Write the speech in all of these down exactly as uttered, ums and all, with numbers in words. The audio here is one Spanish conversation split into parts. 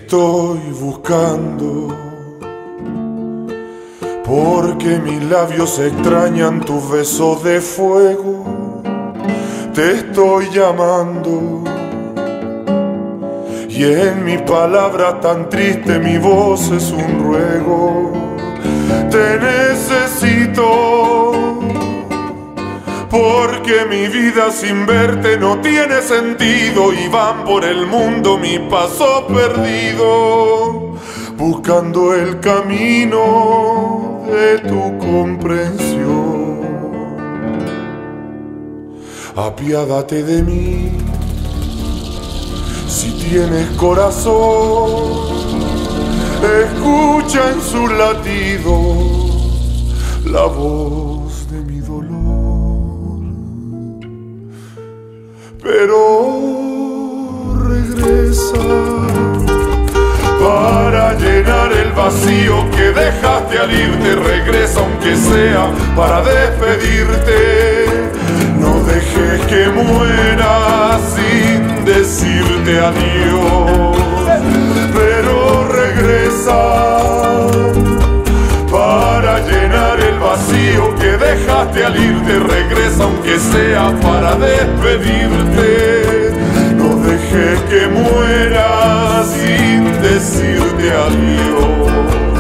estoy buscando, porque mis labios extrañan tus besos de fuego. Te estoy llamando y en mi palabra tan triste mi voz es un ruego. Te necesito, porque mi vida sin verte no tiene sentido y van por el mundo mi paso perdido, buscando el camino de tu comprensión. Apiádate de mí, si tienes corazón, escucha en sus latidos la voz de mi dolor. Pero regresa para llenar el vacío que dejaste al irte. Regresa aunque sea para despedirte. No dejes que muera sin decirte adiós. Pero regresa para llenar el vacío que dejaste al irte. Regresa aunque sea para despedirte. No dejes que muera sin decirte adiós.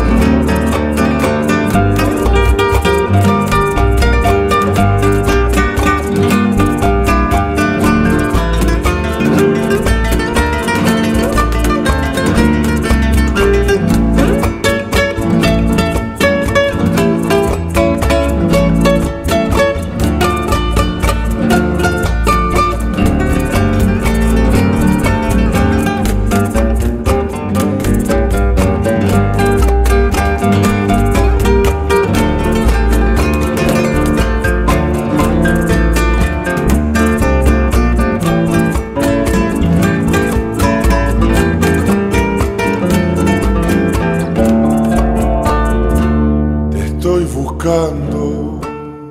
Buscando,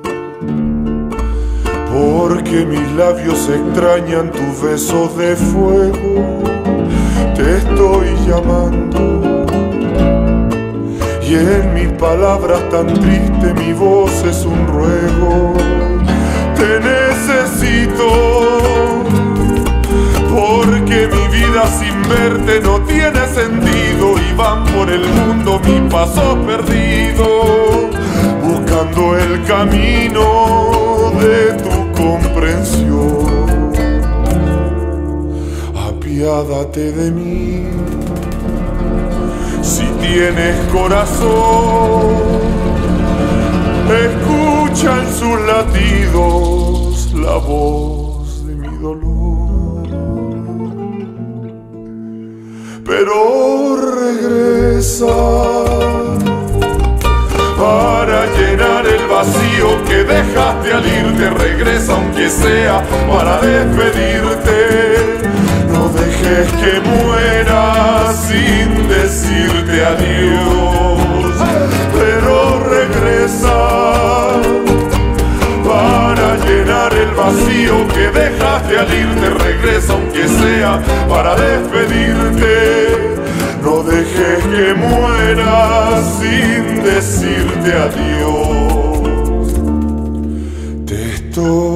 porque mis labios extrañan tus besos de fuego. Te estoy llamando y en mis palabras tan tristes mi voz es un ruego. Te necesito, porque mi vida sin verte no tiene sentido y van por el mundo mis pasos perdidos, buscando el camino de tu comprensión. Apiádate de mí, si tienes corazón, escucha en sus latidos la voz de mi dolor. Pero regresa para llenar el vacío que dejaste al irte. Regresa aunque sea para despedirte. No dejes que muera sin decirte adiós. Pero regresa para llenar el vacío que dejaste al irte. Regresa aunque sea para despedirte. No dejes que muera sin decirte adiós. Te estoy